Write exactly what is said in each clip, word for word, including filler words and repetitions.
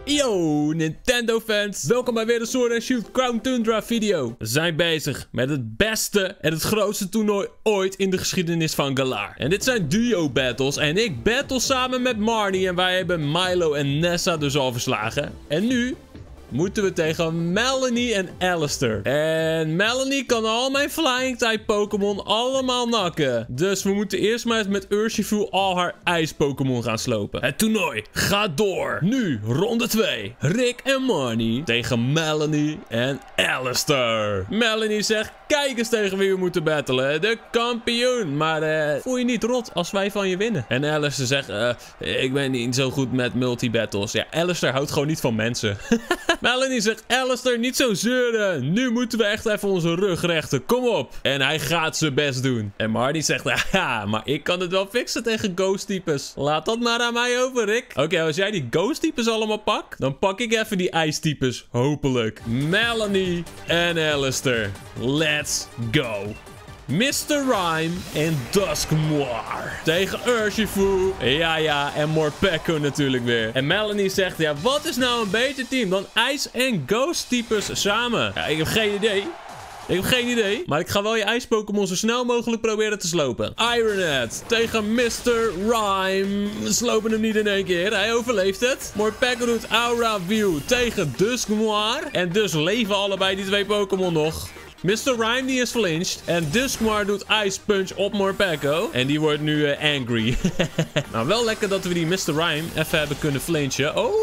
Yo, Nintendo fans. Welkom bij weer een Sword and Shield Crown Tundra video. We zijn bezig met het beste en het grootste toernooi ooit in de geschiedenis van Galar. En dit zijn duo battles en ik battle samen met Marnie en wij hebben Milo en Nessa dus al verslagen. En nu moeten we tegen Melanie en Alistair. En Melanie kan al mijn Flying type Pokémon allemaal nakken. Dus we moeten eerst maar eens met Urshifu al haar ijs Pokémon gaan slopen. Het toernooi gaat door. Nu ronde twee. Rick en Marnie tegen Melanie en Alistair. Melanie zegt, kijk eens tegen wie we moeten battlen. De kampioen. Maar uh, voel je niet rot als wij van je winnen. En Alistair zegt, uh, ik ben niet zo goed met multi-battles. Ja, Alistair houdt gewoon niet van mensen. Melanie zegt, Alistair, niet zo zeuren. Nu moeten we echt even onze rug rechten. Kom op. En hij gaat zijn best doen. En Marnie zegt, ja, maar ik kan het wel fixen tegen ghost-types. Laat dat maar aan mij over, Rick. Oké, okay, als jij die ghost-types allemaal pakt, dan pak ik even die ijstypes. Hopelijk. Melanie en Alistair. Let's go. mister Rime en Dusknoir tegen Urshifu. Ja, ja, en Morpeko natuurlijk weer. En Melanie zegt, ja, wat is nou een beter team dan ijs en ghost types samen? Ja, ik heb geen idee. Ik heb geen idee. Maar ik ga wel je ijs-Pokémon zo snel mogelijk proberen te slopen. Ironhead tegen mister Rime. We slopen hem niet in één keer. Hij overleeft het. Morpeko doet Aura View tegen Dusknoir. En dus leven allebei die twee Pokémon nog. mister Rime die is flinched. En Dusknoir doet Ice Punch op Morpeko. En die wordt nu uh, angry. Nou, wel lekker dat we die mister Rime even hebben kunnen flinchen. Oh!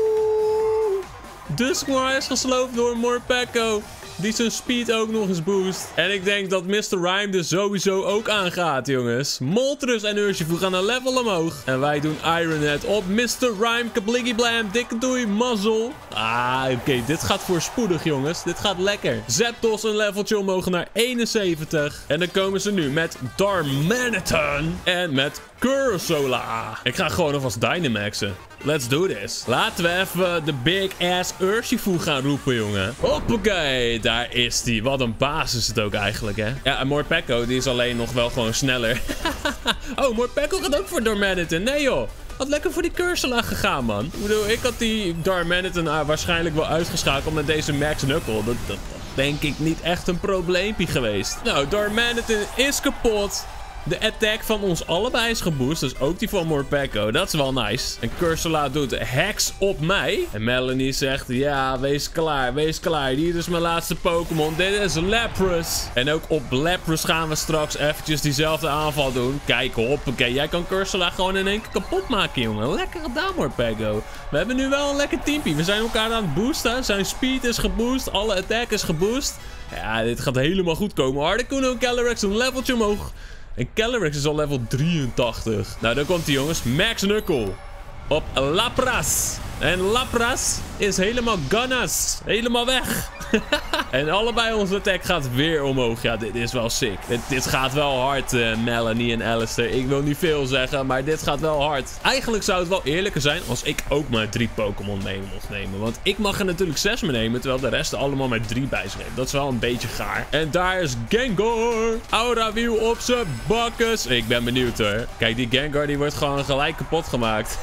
Dusknoir is gesloopt door Morpeko. Die zijn speed ook nog eens boost. En ik denk dat mister Rime dus sowieso ook aangaat, jongens. Moltres en Urshifu gaan een level omhoog. En wij doen Ironhead op mister Rime. Kabliggy Blam, dikke doei, mazzel. Ah, oké, okay, dit gaat voorspoedig, jongens. Dit gaat lekker. Zapdos een leveltje omhoog naar eenenzeventig. En dan komen ze nu met Darmanitan en met Cursola. Ik ga gewoon alvast Dynamaxen. Let's do this. Laten we even de big ass Urshifu gaan roepen, jongen. Hoppakee, daar is die. Wat een baas is het ook eigenlijk, hè. Ja, en Morpeko, die is alleen nog wel gewoon sneller. Oh, Morpeko gaat ook voor Darmanitan. Nee, joh. Had lekker voor die Cursola gegaan, man. Ik bedoel, ik had die Darmanitan uh, waarschijnlijk wel uitgeschakeld met deze Max Knuckle. Dat, dat, dat denk ik niet echt een probleempje geweest. Nou, Darmanitan is kapot. De attack van ons allebei is geboost. Dus ook die van Morpeko. Dat is wel nice. En Cursola doet hacks op mij. En Melanie zegt, ja, wees klaar. Wees klaar. Hier is mijn laatste Pokémon. Dit is Lapras. En ook op Lapras gaan we straks eventjes diezelfde aanval doen. Kijk, hoppakee. Jij kan Cursola gewoon in één keer kapot maken, jongen. Lekker gedaan, Morpeko. We hebben nu wel een lekker teampie. We zijn elkaar aan het boosten. Zijn speed is geboost. Alle attack is geboost. Ja, dit gaat helemaal goed komen. Articuno en Calyrex een leveltje omhoog. En Calyrex is al level drieëntachtig. Nou, daar komt hij, jongens. Max Knuckle op Lapras. En Lapras is helemaal ganas. Helemaal weg. En allebei onze attack gaat weer omhoog. Ja, dit is wel sick. Dit, dit gaat wel hard, uh, Melanie en Alistair. Ik wil niet veel zeggen, maar dit gaat wel hard. Eigenlijk zou het wel eerlijker zijn als ik ook maar drie Pokémon mee mocht nemen. Want ik mag er natuurlijk zes mee nemen, terwijl de rest er allemaal maar drie bij zijn. Dat is wel een beetje gaar. En daar is Gengar. Aura View op zijn bakkes. Ik ben benieuwd, hoor. Kijk, die Gengar die wordt gewoon gelijk kapot gemaakt.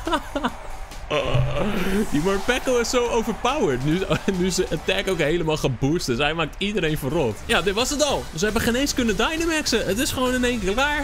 Uh, die Morpeko is zo overpowered. Nu, nu is zijn attack ook helemaal geboost. Dus hij maakt iedereen verrot. Ja, dit was het al. Ze hebben geen eens kunnen Dynamaxen. Het is gewoon in één keer klaar.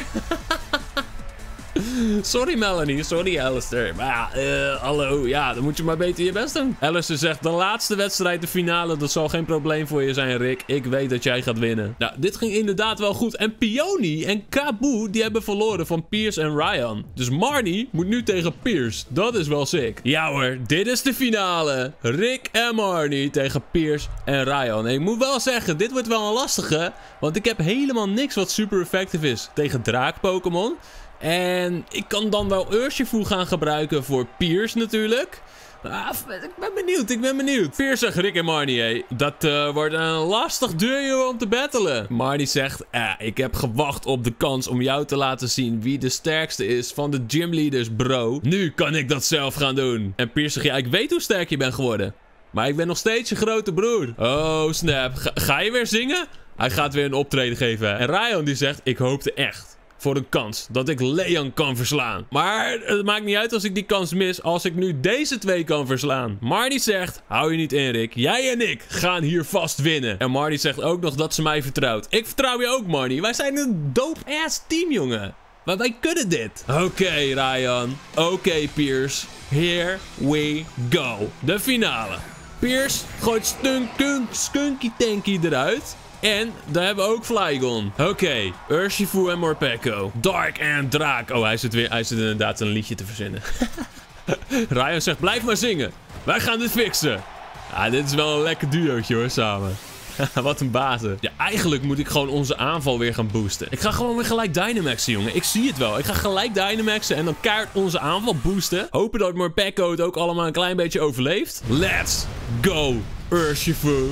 Sorry Melanie, sorry Alistair. Maar ja, uh, hallo, ja, dan moet je maar beter je best doen. Alistair zegt, de laatste wedstrijd, de finale, dat zal geen probleem voor je zijn, Rick. Ik weet dat jij gaat winnen. Nou, dit ging inderdaad wel goed. En Peony en Kabu, die hebben verloren van Piers en Ryan. Dus Marnie moet nu tegen Piers. Dat is wel sick. Ja hoor, dit is de finale. Rick en Marnie tegen Piers en Ryan. En ik moet wel zeggen, dit wordt wel een lastige. Want ik heb helemaal niks wat super effectief is tegen draak-Pokémon. En ik kan dan wel Urshifu gaan gebruiken voor Piers natuurlijk. Ah, ik ben benieuwd, ik ben benieuwd. Piers zegt, Rick en Marnie, hé, dat uh, wordt een lastig duo om te battelen. Marnie zegt, eh, ik heb gewacht op de kans om jou te laten zien wie de sterkste is van de gymleaders, bro. Nu kan ik dat zelf gaan doen. En Piers zegt, ja, ik weet hoe sterk je bent geworden. Maar ik ben nog steeds je grote broer. Oh, snap. Ga, ga je weer zingen? Hij gaat weer een optreden geven. En Ryan die zegt, ik hoopte echt voor een kans dat ik Leon kan verslaan. Maar het maakt niet uit als ik die kans mis, als ik nu deze twee kan verslaan. Marnie zegt, hou je niet in, Rick. Jij en ik gaan hier vast winnen. En Marnie zegt ook nog dat ze mij vertrouwt. Ik vertrouw je ook, Marnie. Wij zijn een dope-ass team, jongen. Maar wij kunnen dit. Oké, okay, Ryan. Oké, okay, Piers. Here we go. De finale. Piers gooit Stunk Skunky Tanky eruit. En daar hebben we ook Flygon. Oké, okay. Urshifu en Morpeko. Dark en Draak. Oh, hij zit, weer, hij zit inderdaad een liedje te verzinnen. Ryan zegt, blijf maar zingen. Wij gaan dit fixen. Ja, dit is wel een lekker duootje hoor, samen. Wat een bazen. Ja, eigenlijk moet ik gewoon onze aanval weer gaan boosten. Ik ga gewoon weer gelijk Dynamaxen, jongen. Ik zie het wel. Ik ga gelijk Dynamaxen en dan kaart onze aanval boosten. Hopen dat Morpeko het ook allemaal een klein beetje overleeft. Let's go, Urshifu.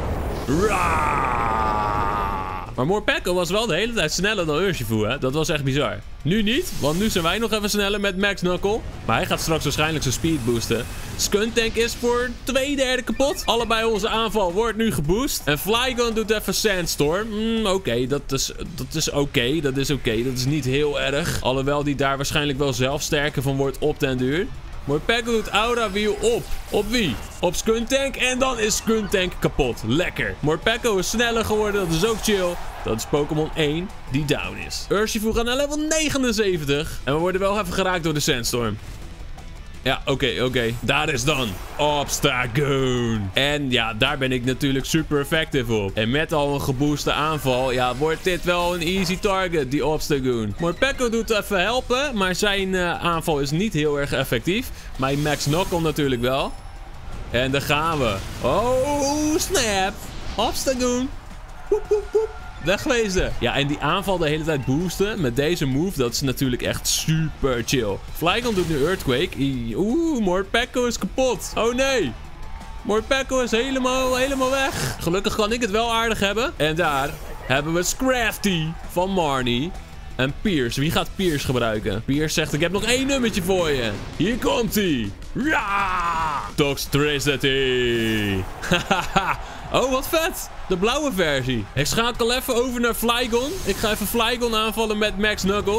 Ra! Maar Morpeko was wel de hele tijd sneller dan Urshifu, hè? Dat was echt bizar. Nu niet, want nu zijn wij nog even sneller met Max Knuckle. Maar hij gaat straks waarschijnlijk zijn speed boosten. Skuntank is voor twee derde kapot. Allebei onze aanval wordt nu geboost. En Flygon doet even Sandstorm. Mm, oké, okay, dat is, dat is oké. Okay. Dat is oké. Okay. Dat is niet heel erg. Alhoewel die daar waarschijnlijk wel zelf sterker van wordt op den duur. Morpeko doet Aura Wheel op. Op wie? Op Skuntank. En dan is Skuntank kapot. Lekker. Morpeko is sneller geworden. Dat is ook chill. Dat is Pokémon één die down is. Urshifu gaat naar level negenenzeventig. En we worden wel even geraakt door de Sandstorm. Ja, oké, okay, oké. Okay. Daar is dan Obstagoon. En ja, daar ben ik natuurlijk super effectief op. En met al een gebooste aanval, ja, wordt dit wel een easy target, die Obstagoon. Morpeko doet even helpen, maar zijn uh, aanval is niet heel erg effectief. Mijn Max Knuckle natuurlijk wel. En daar gaan we. Oh, snap. Obstagoon. Woep, woep, woep. Wegwezen. Ja, en die aanval de hele tijd boosten met deze move, dat is natuurlijk echt super chill. Flygon doet nu Earthquake. Oeh, Morpeko is kapot. Oh nee. Morpeko is helemaal, helemaal weg. Gelukkig kan ik het wel aardig hebben. En daar hebben we Scrafty van Marnie. En Piers. Wie gaat Piers gebruiken? Piers zegt, ik heb nog één nummertje voor je. Hier komt hij. Ja! Toxtricity. Hahaha. Oh, wat vet. De blauwe versie. Ik schakel even over naar Flygon. Ik ga even Flygon aanvallen met Max Knuckle.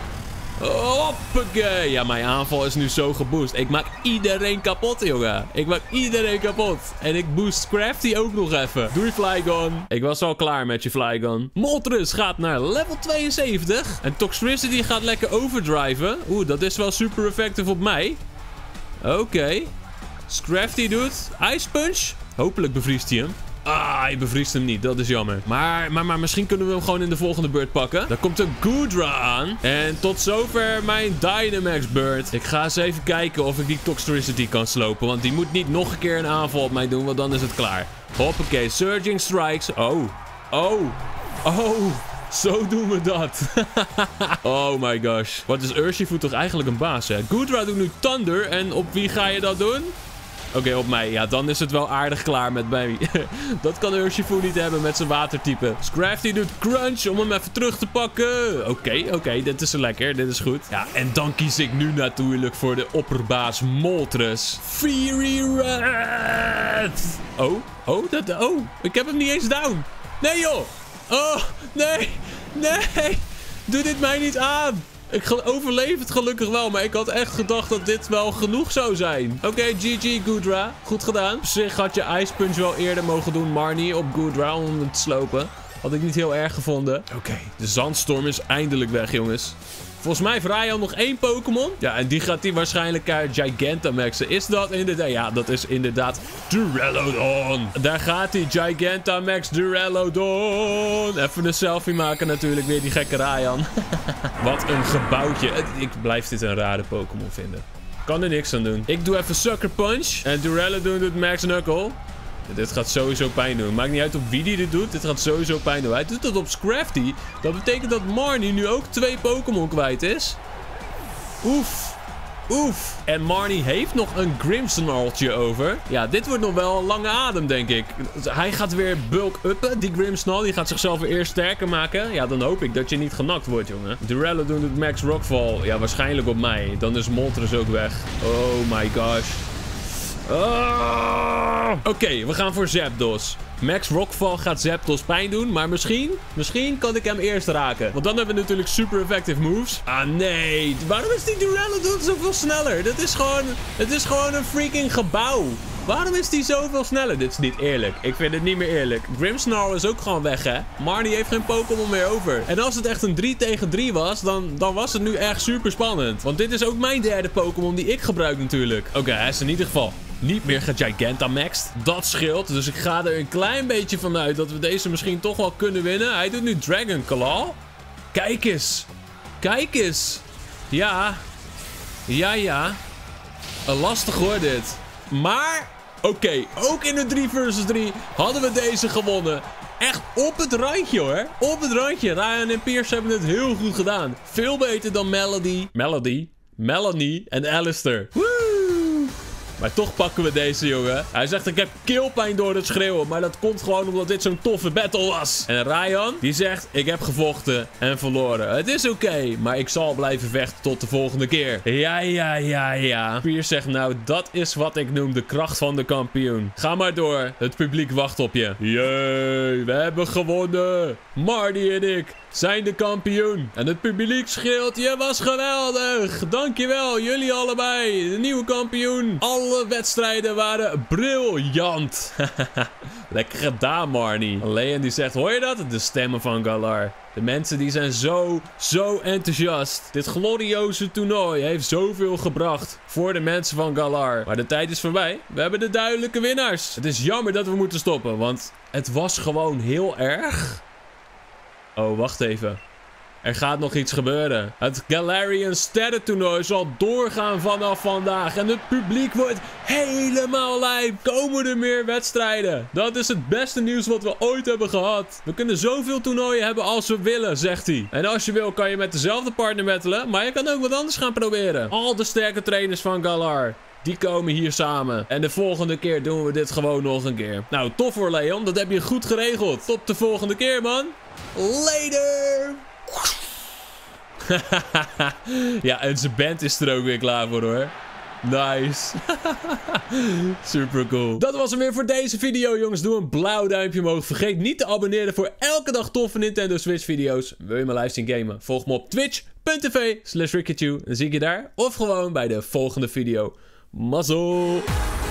Hoppakee. Ja, mijn aanval is nu zo geboost. Ik maak iedereen kapot, jongen. Ik maak iedereen kapot. En ik boost Crafty ook nog even. Doei, Flygon. Ik was al klaar met je, Flygon. Moltres gaat naar level tweeënzeventig. En Toxtricity gaat lekker overdriven. Oeh, dat is wel super effectief op mij. Oké. Okay. Scrafty doet Ice Punch. Hopelijk bevriest hij hem. Ah, hij bevriest hem niet. Dat is jammer. Maar, maar, maar misschien kunnen we hem gewoon in de volgende beurt pakken. Daar komt een Goodra aan. En tot zover mijn Dynamax beurt. Ik ga eens even kijken of ik die Toxtricity kan slopen. Want die moet niet nog een keer een aanval op mij doen. Want dan is het klaar. Hoppakee. Surging Strikes. Oh. Oh. Oh. Zo doen we dat. Oh my gosh. Wat is Urshifu toch eigenlijk een baas, hè? Goodra doet nu Thunder. En op wie ga je dat doen? Oké, okay, op mij. Ja, dan is het wel aardig klaar met mij. Dat kan Urshifu niet hebben met zijn watertype. Scrafty doet Crunch om hem even terug te pakken. Oké, okay, oké. Okay, dit is lekker. Dit is goed. Ja, en dan kies ik nu natuurlijk voor de opperbaas Moltres. Fury Red. Oh, oh, dat, oh. Ik heb hem niet eens down. Nee, joh. Oh, nee. Nee. Doe dit mij niet aan. Ik overleef het gelukkig wel, maar ik had echt gedacht dat dit wel genoeg zou zijn. Oké, okay, G G Goodra. Goed gedaan. Op zich had je Ice Punch wel eerder mogen doen, Marnie, op Goodra om hem te slopen. Had ik niet heel erg gevonden. Oké, okay, de Zandstorm is eindelijk weg, jongens. Volgens mij heeft Ryan nog één Pokémon. Ja, en die gaat hij waarschijnlijk uh, Gigantamaxen. Is dat inderdaad? Ja, dat is inderdaad Duraludon. Daar gaat hij. Gigantamax Duraludon. Even een selfie maken natuurlijk. Weer die gekke Ryan. Wat een gebouwtje. Ik blijf dit een rare Pokémon vinden. Kan er niks aan doen. Ik doe even Sucker Punch. En Duraludon doet Max Knuckle. Dit gaat sowieso pijn doen. Maakt niet uit op wie die dit doet. Dit gaat sowieso pijn doen. Hij doet dat op Scrafty. Dat betekent dat Marnie nu ook twee Pokémon kwijt is. Oef. Oef. En Marnie heeft nog een Grimmsnarltje over. Ja, dit wordt nog wel een lange adem, denk ik. Hij gaat weer bulk-uppen, die Grimmsnarl. Die gaat zichzelf weer eerst sterker maken. Ja, dan hoop ik dat je niet genakt wordt, jongen. Duraludon doet Max Rockfall. Ja, waarschijnlijk op mij. Dan is Moltres ook weg. Oh my gosh. Oh. Oké, okay, we gaan voor Zapdos. Max Rockfall gaat Zapdos pijn doen, maar misschien, misschien kan ik hem eerst raken. Want dan hebben we natuurlijk super effective moves. Ah nee, waarom is die Duraludon zoveel sneller? Dat is gewoon, het is gewoon een freaking gebouw. Waarom is die zoveel sneller? Dit is niet eerlijk. Ik vind het niet meer eerlijk. Grimmsnarl is ook gewoon weg, hè? Marnie heeft geen Pokémon meer over. En als het echt een drie tegen drie was, dan, dan was het nu echt super spannend. Want dit is ook mijn derde Pokémon die ik gebruik natuurlijk. Oké, okay, hij is in ieder geval niet meer gegigantamaxed. Dat scheelt. Dus ik ga er een klein beetje vanuit dat we deze misschien toch wel kunnen winnen. Hij doet nu Dragon Claw. Kijk eens. Kijk eens. Ja. Ja, ja. Een lastig hoor dit. Maar, oké, okay, ook in de drie versus drie hadden we deze gewonnen. Echt op het randje hoor. Op het randje. Ryan en Pierce hebben het heel goed gedaan. Veel beter dan Melody. Melody. Melanie en Alistair. Woe! Maar toch pakken we deze, jongen. Hij zegt, ik heb keelpijn door het schreeuwen. Maar dat komt gewoon omdat dit zo'n toffe battle was. En Ryan, die zegt, ik heb gevochten en verloren. Het is oké, okay, maar ik zal blijven vechten tot de volgende keer. Ja, ja, ja, ja. Pierce zegt, nou, dat is wat ik noem de kracht van de kampioen. Ga maar door. Het publiek wacht op je. Jee, we hebben gewonnen. Marty en ik zijn de kampioen. En het publiek schreeuwt, je was geweldig. Dankjewel, jullie allebei. De nieuwe kampioen. Alle wedstrijden waren briljant. Lekker gedaan, Marnie. Leon die zegt, hoor je dat? De stemmen van Galar. De mensen die zijn zo, zo enthousiast. Dit glorioze toernooi heeft zoveel gebracht voor de mensen van Galar. Maar de tijd is voorbij. We hebben de duidelijke winnaars. Het is jammer dat we moeten stoppen, want het was gewoon heel erg. Oh, wacht even. Er gaat nog iets gebeuren. Het Galarian sterrentoernooi zal doorgaan vanaf vandaag. En het publiek wordt helemaal lijp. Komen er meer wedstrijden? Dat is het beste nieuws wat we ooit hebben gehad. We kunnen zoveel toernooien hebben als we willen, zegt hij. En als je wil kan je met dezelfde partner battelen. Maar je kan ook wat anders gaan proberen. Al de sterke trainers van Galar, die komen hier samen. En de volgende keer doen we dit gewoon nog een keer. Nou, tof hoor, Leon. Dat heb je goed geregeld. Tot de volgende keer, man. Later! Ja, en zijn band is er ook weer klaar voor, hoor. Nice. Super cool. Dat was hem weer voor deze video, jongens. Doe een blauw duimpje omhoog. Vergeet niet te abonneren voor elke dag toffe Nintendo Switch video's. Wil je mijn live zien gamen? Volg me op twitch.tv slash Rickytue. Dan zie ik je daar. Of gewoon bij de volgende video. Mazzel!